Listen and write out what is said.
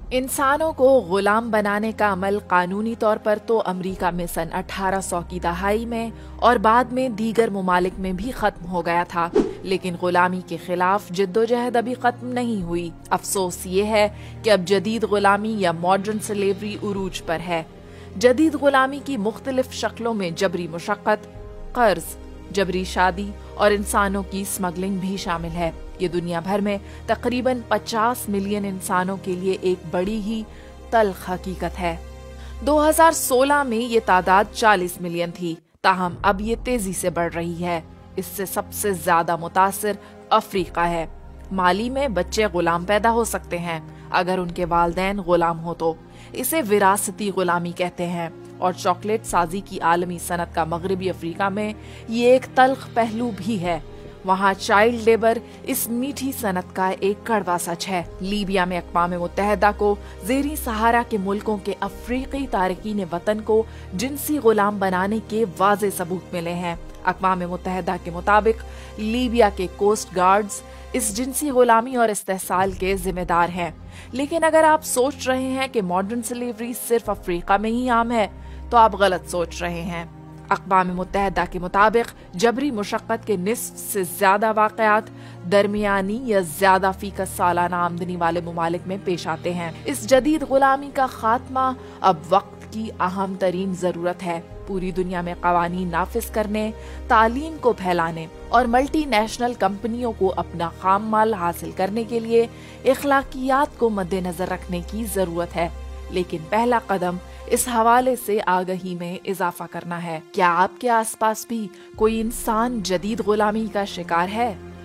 इंसानों को गुलाम बनाने का अमल कानूनी तौर पर तो अमेरिका में सन 1800 की दहाई में और बाद में दीगर ममालिक में भी खत्म हो गया था, लेकिन गुलामी के खिलाफ जिद्दोजहद अभी खत्म नहीं हुई। अफसोस ये है कि अब जदीद गुलामी या मॉडर्न स्लेवरी उरूज पर है। जदीद गुलामी की मुख्तलिफ शक्लों में जबरी मुशक्कत, कर्ज, जबरी शादी और इंसानों की स्मगलिंग भी शामिल है। ये दुनिया भर में तकरीबन 50 मिलियन इंसानों के लिए एक बड़ी ही तल्ख हकीकत है। 2016 में ये तादाद 40 मिलियन थी, ताहम अब ये तेजी से बढ़ रही है। इससे सबसे ज्यादा मुतासिर अफ्रीका है। माली में बच्चे गुलाम पैदा हो सकते हैं अगर उनके वालिदैन गुलाम हो तो। इसे विरासती गुलामी कहते हैं और चॉकलेट साजी की आलमी सनत का मगरबी अफ्रीका में ये एक तल्ख पहलू भी है। वहाँ चाइल्ड लेबर इस मीठी सनत का एक कड़वा सच है। लीबिया में अक़वाम मुत्तहिदा को ज़ेरी सहारा के मुल्कों के अफ्रीकी तारकीन वतन को जिनसी गुलाम बनाने के वाज़े सबूत मिले हैं। अक़वाम मुत्तहिदा के मुताबिक लीबिया के कोस्ट गार्ड्स इस जिनसी गुलामी और इस्तेहसाल के जिम्मेदार हैं। लेकिन अगर आप सोच रहे हैं कि मॉडर्न स्लेवरी सिर्फ अफ्रीका में ही आम है तो आप गलत सोच रहे हैं। अक़वाम मुत्तहिदा के मुताबिक जबरी मुशक्कत के निस्फ से ज्यादा वाक़यात दरमियानी या ज्यादा फीसद सालाना आमदनी वाले ममालिक में पेश आते हैं। इस जदीद गुलामी का खात्मा अब वक्त की अहम तरीन जरूरत है। पूरी दुनिया में कवानीन नाफिज करने, तालीम को फैलाने और मल्टीनेशनल कंपनियों को अपना खाम माल हासिल करने के लिए इखलाकियात को मद्देनजर रखने की जरूरत है। लेकिन पहला कदम इस हवाले से आगही में इजाफा करना है। क्या आपके आसपास भी कोई इंसान जदीद गुलामी का शिकार है?